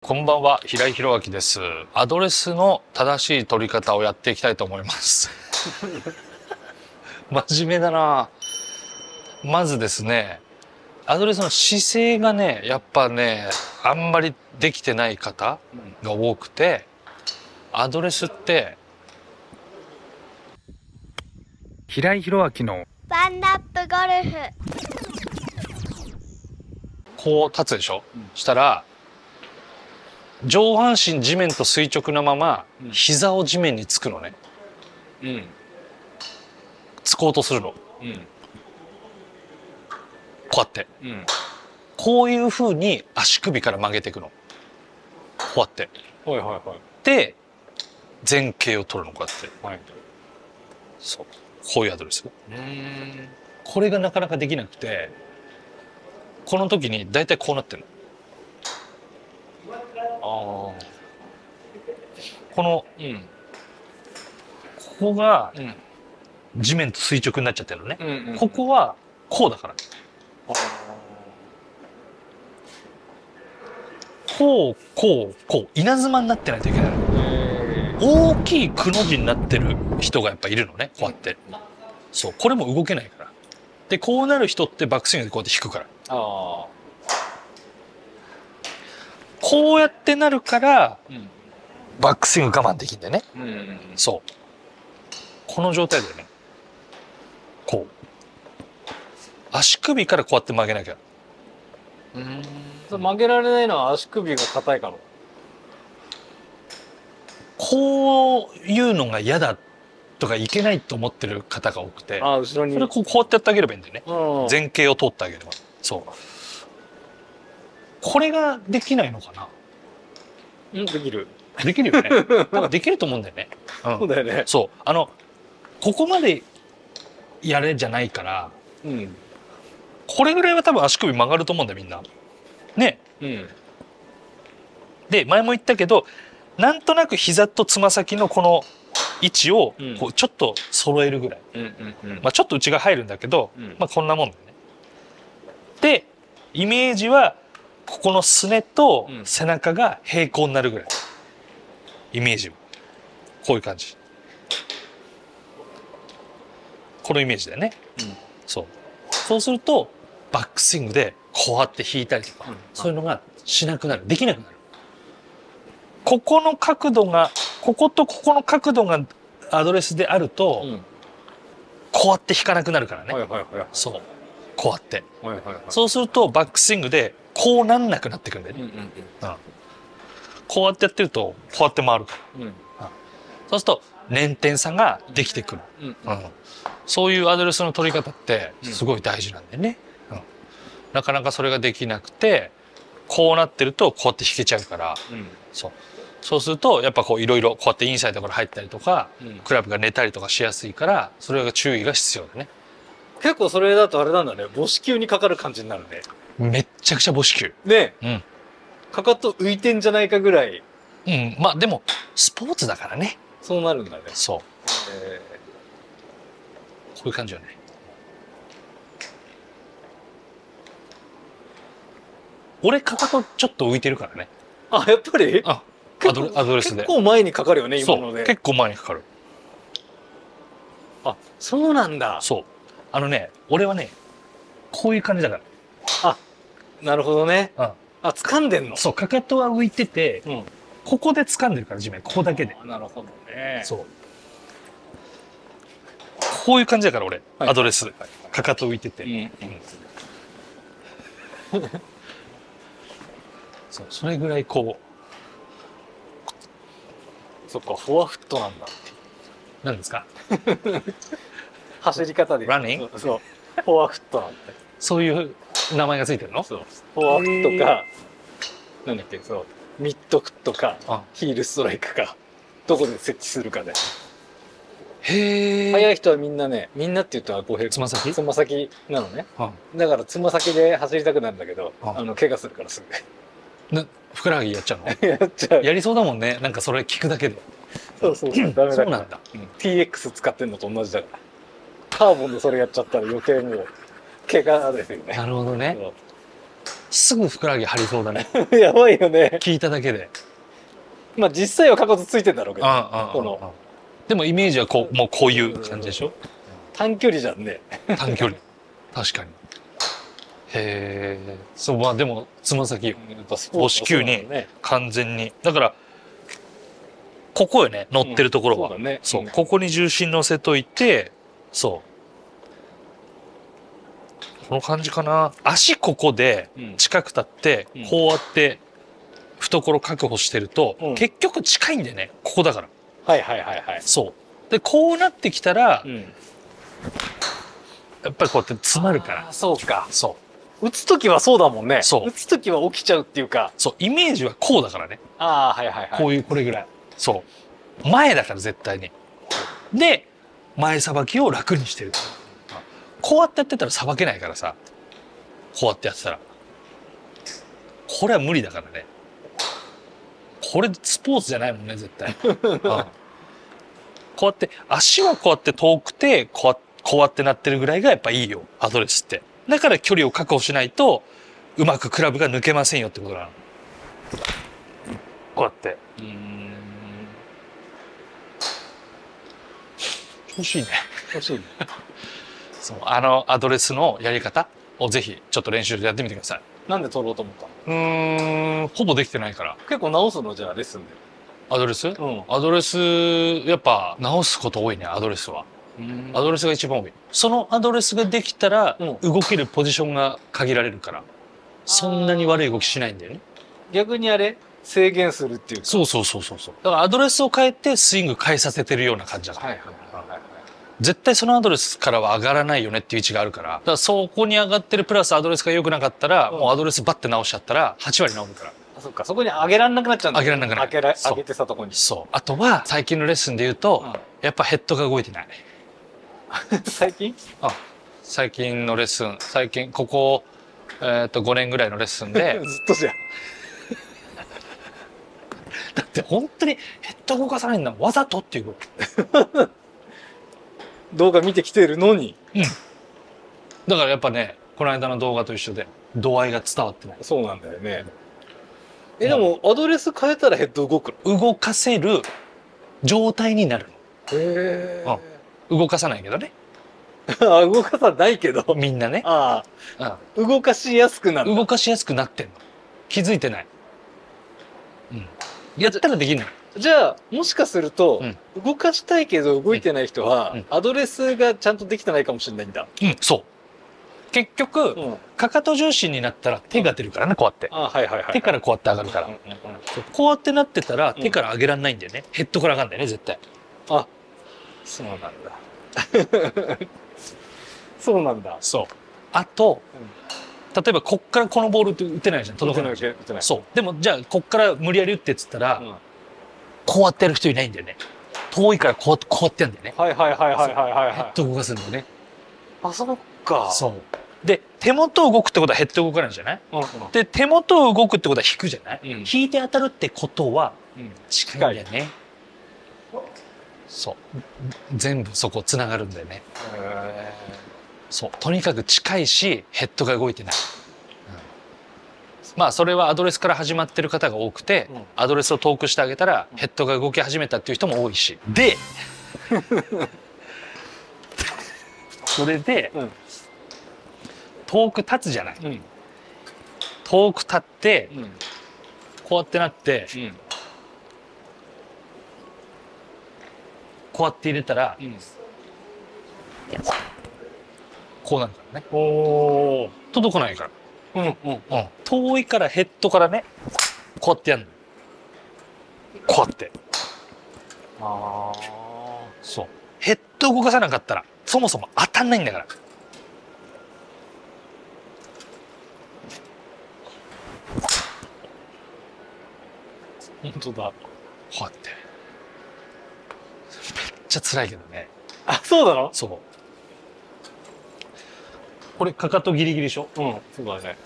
こんばんは、平井宏明です。アドレスの正しい取り方をやっていきたいと思います。真面目だな。まずですね、アドレスの姿勢がね、やっぱね、あんまりできてない方が多くて、アドレスって、 平井宏明のワンナップゴルフ。 こう立つでしょ、したら、上半身地面と垂直なまま、膝を地面につくのね。つこうとするの。こうやって。こういう風に足首から曲げていくの。こうやって。で、前傾を取るの、こうやって。そう。こういうアドレス。これがなかなかできなくて、この時に大体こうなってるの。この、ここが地面と垂直になっちゃってるのね。ここはこうだから。こう、こう、こう。稲妻になってないといけないの。大きいくの字になってる人がやっぱいるのね。こうやって。そう。これも動けないから。で、こうなる人ってバックスイングでこうやって引くから。こうやってなるから、バックスイング我慢できんだよね。そう。この状態だよね。こう。足首からこうやって曲げなきゃ。 曲げられないのは足首が硬いから。 こういうのが嫌だとかいけないと思ってる方が多くて。 後ろに。 それこうやってやってあげればいいんだよね。前傾を取ってあげれば。そう。これができないのかな。 できる。 できるよね。多分できると思うんだよね。 そうだよね。 そう。ここまでやれじゃないから、これぐらいは多分足首曲がると思うんだよ、みんな。ね。で、前も言ったけど、なんとなく膝とつま先のこの位置をこうちょっと揃えるぐらい。まあちょっと内が入るんだけど、まあこんなもんだよね。で、イメージは、ここのすねと背中が平行になるぐらい。イメージは。こういう感じ。このイメージだよね。そう。そうすると、バックスイングでこうやって引いたりとか、そういうのがしなくなる。できなくなる。ここの角度が、こことここの角度がアドレスであると、こうやって引かなくなるからね。そう。こうやって。そうすると、バックスイングでこうなんなくなってくるんだよね。こうやってやってると、こうやって回るから。そうすると、捻転差ができてくる。そういうアドレスの取り方ってすごい大事なんだよね。なかなかそれができなくて、こうなってるとこうやって引けちゃうから、そうするとやっぱこういろいろこうやってインサイドから入ったりとか、クラブが寝たりとかしやすいから、それが注意が必要だね。 結構それだとあれなんだね。母子球にかかる感じになるね。 めっちゃくちゃ母子球。 ね。かかと浮いてんじゃないかぐらい。 まあでもスポーツだからね。 そうなるんだね。 そう。こういう感じよね。俺かかとちょっと浮いてるからね。 やっぱり？ アドレスで。 結構前にかかるよね、今ので。 結構前にかかる。 そうなんだ。 そう。俺はね、こういう感じだから。 なるほどね。掴んでんの？ そう、かかとは浮いてて、ここで掴んでるから地面、ここだけで。 なるほどね。 そう。こういう感じだから俺、アドレス。かかと浮いてて。そう、それぐらいこう。 そっか、フォアフットなんだ。 何ですか？ 走り方で。 ランニング？ そう。フォアフットなんだ。 そういう名前がついてるの？ そう。フォアフットか、なんだっけ、そう。ミッドフットか、ヒールストライクか、どこで設置するかで。 へえ。 速い人はみんなね、みんなって言ったら語弊。 つま先？ つま先なのね。だからつま先で走りたくなるんだけど、怪我するからすぐ。 ふくらはぎやっちゃうの？ やっちゃう。 やりそうだもんね。なんかそれ聞くだけで。 そうそうそう。ダメだ。 そうなんだ。 TX 使ってんのと同じだから。カーボンでそれやっちゃったら余計もう怪我ですよね。 なるほどね。 すぐふくらはぎ張りそうだね。 やばいよね。 聞いただけで。 まあ実際はかかとついてんだろうけど、このでもイメージはこう、もうこういう感じでしょ。 短距離じゃんね。 短距離。確かに。へえ。そう、まあでも、つま先よ。母子球に完全に。だから、ここよね、乗ってるところは。そう、ここに重心乗せといて、そう。この感じかな。足ここで近く立って、こうやって懐確保してると、結局近いんだよね。ここだから。 はいはいはいはい。 そう。で、こうなってきたら、やっぱりこうやって詰まるから。 そうか。 そう。 打つときはそうだもんね。 そう。 打つときは起きちゃうっていうか。 そう。イメージはこうだからね。 ああ、はいはいはい。 こういう、これぐらい。そう。前だから絶対に。で、前さばきを楽にしてる。こうやってやってたらさばけないからさ。こうやってやってたら。これは無理だからね。これスポーツじゃないもんね、絶対。こうやって、足はこうやって遠くて、こうやってなってるぐらいがやっぱいいよ、アドレスって。だから距離を確保しないと、うまくクラブが抜けませんよってことなの。こうやって。欲しいね。 欲しいね。 そう、アドレスのやり方をぜひちょっと練習でやってみてください。 なんで取ろうと思ったの？ ほぼできてないから。 結構直すの？じゃあレッスンで。 アドレス？アドレス、やっぱ直すこと多いね、アドレスは。アドレスが一番多い。そのアドレスができたら、動けるポジションが限られるから、そんなに悪い動きしないんだよね。 逆にあれ制限するっていうか。 そう。だからアドレスを変えてスイング変えさせてるような感じだから。絶対そのアドレスからは上がらないよねっていう位置があるから。だからそこに上がってるプラスアドレスが良くなかったら、もうアドレスバッて直しちゃったら8割直るから。 そっか、そこに上げらんなくなっちゃうんだ。 上げらんなくなる。 上げてさとこに。 そう。あとは最近のレッスンで言うと、やっぱヘッドが動いてない。 最近？ 最近のレッスン、ここ、5年ぐらいのレッスンで。 ずっとじゃん。 だって本当にヘッド動かさないんだもん。わざとっていうこと。 動画見てきてるのに。 だからやっぱね、この間の動画と一緒で、度合いが伝わってない。 そうなんだよね。でも、アドレス変えたらヘッド動くの？動かせる状態になるの。 へえ。 動かさないけどね。 動かさないけど。 みんなね。 動かしやすくなる。 動かしやすくなってんの。気づいてない。やったらできるの。 じゃあ、もしかすると、動かしたいけど動いてない人は、アドレスがちゃんとできてないかもしれないんだ。 そう。結局、かかと重心になったら手が出るからね、こうやって。手からこうやって上がるから。こうやってなってたら手から上げられないんだよね。ヘッドから上がるんだよね、絶対。 あ、そうなんだ。そうなんだ。 そう。あと、例えばこっからこのボールって打てないじゃん。届かないじゃん。そう。でもじゃあこっから無理やり打ってっつったら、こうやってやる人いないんだよね。遠いからこうやってやるんだよね。ヘッド動かすんだよね。 あ、そっか。 そう。で、手元動くってことはヘッド動かないじゃない？で、手元動くってことは引くじゃない？引いて当たるってことは近いんだよね。そう。全部そこ繋がるんだよね。そう。とにかく近いし、ヘッドが動いてない。まあ、それはアドレスから始まってる方が多くて、アドレスを遠くしてあげたら、ヘッドが動き始めたっていう人も多いし。で、それで、遠く立つじゃない。遠く立って、こうやってなって、こうやって入れたら、こうなるからね。届かないから。遠いからヘッドからね、こうやってやるの。こうやって。そう。ヘッド動かさなかったら、そもそも当たんないんだから。本当だ。こうやって。めっちゃ辛いけどね。 あ、そうなの？ そう。これかかとギリギリでしょ？ そうだね。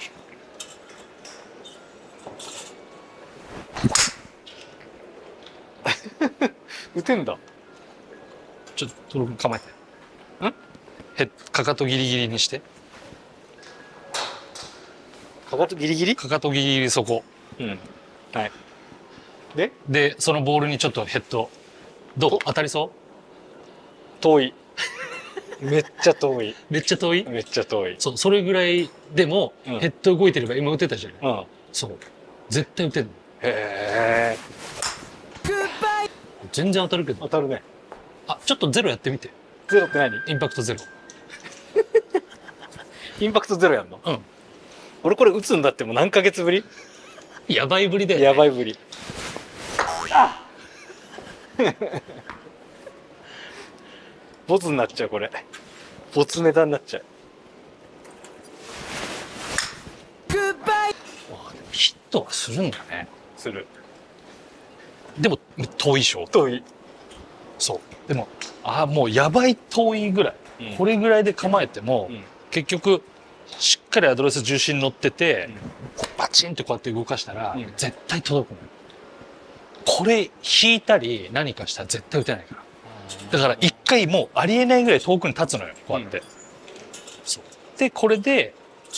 打てんだ。 ちょっと構えて。かかとギリギリにして。 かかとギリギリ。 かかとギリギリそこ。 うん。はい。 で、そのボールにちょっとヘッド。どう当たりそう？ 遠い。めっちゃ遠い。 めっちゃ遠い？ めっちゃ遠い。 そう、それぐらいでも、 うんヘッド動いてれば今打てたじゃない。 うん。 そう。絶対打てんの。 へえ。 全然当たるけど。 当たるね。 あ、ちょっとゼロやってみて。 ゼロって何？ インパクトゼロ。 インパクトゼロやんの？ うん。 俺これ打つんだってもう何ヶ月ぶり？ やばいぶりだよね。 やばいぶり。あボツになっちゃうこれ。ボツネタになっちゃう。 ヒットはするんだね。 する。 でも、遠いでしょ。 遠い。 そう。でも、もうやばい遠いぐらい。 うんこれぐらいで構えても、 うん結局、しっかりアドレス重心乗ってて、 うんバチンってこうやって動かしたら、 うん絶対届くのよ。これ引いたり何かしたら絶対打てないから。だから一回もうありえないぐらい遠くに立つのよ。こうやって。そうで、これで、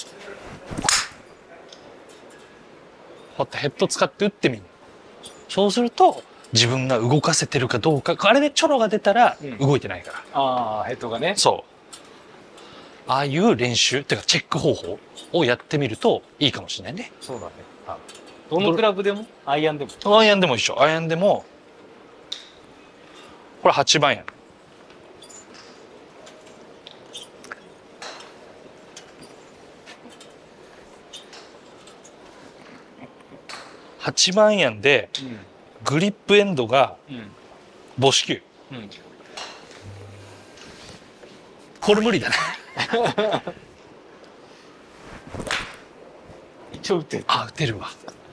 こうやってヘッド使って打ってみる。そうすると、自分が動かせてるかどうか、あれでチョロが出たらうん動いてないから。 ああ、ヘッドがね。 そう。ああいう練習、っていうかチェック方法をやってみるといいかもしれないね。 そうだね。どのクラブでもアイアンでも。 アイアンでも一緒。アイアンでも、これ8番やん。8番やんで、グリップエンドがうん。 母子球。 うん。 これ無理だね。 一応打ってる。 あ、打てるわ。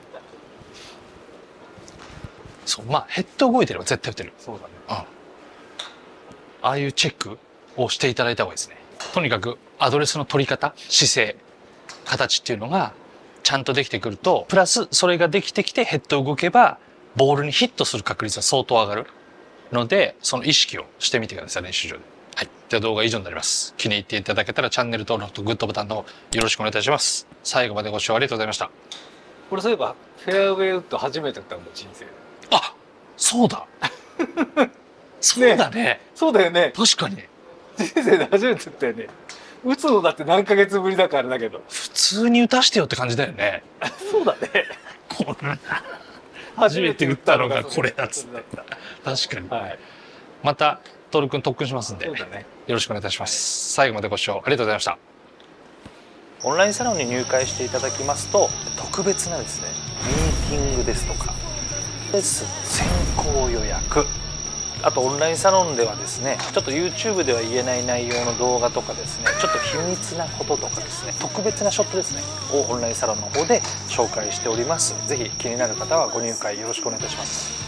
そう、まあ、ヘッド動いてれば絶対打てる。 そうだね。 ああいうチェックをしていただいた方がいいですね。とにかくアドレスの取り方、姿勢、形っていうのがちゃんとできてくると、プラスそれができてきてヘッド動けば、ボールにヒットする確率は相当上がるので、その意識をしてみてください、練習場で。はい。では動画以上になります。気に入っていただけたらチャンネル登録とグッドボタンの方よろしくお願いいたします。最後までご視聴ありがとうございました。 これそういえば、フェアウェイウッド初めて打ったのも人生。 あ、そうだ。そうだね。 そうだよね。 確かに。 人生で初めて打ったよね。打つのだって何ヶ月ぶりだからあれだけど。 普通に打たしてよって感じだよね。 そうだね。 こんな。初めて打ったのがこれだっつって。確かに。 はい。 また、トール君特訓しますんで、よそうだね。 ろしくお願いいたします。最後までご視聴ありがとうございました。オンラインサロンに入会していただきますと、特別なですね、ミーティングですとか、レッスン先行予約、あとオンラインサロンではですね、ちょっと YouTube では言えない内容の動画とかですね、ちょっと秘密なこととかですね、特別なショットですね、をオンラインサロンの方で紹介しております。ぜひ気になる方はご入会よろしくお願いいたします。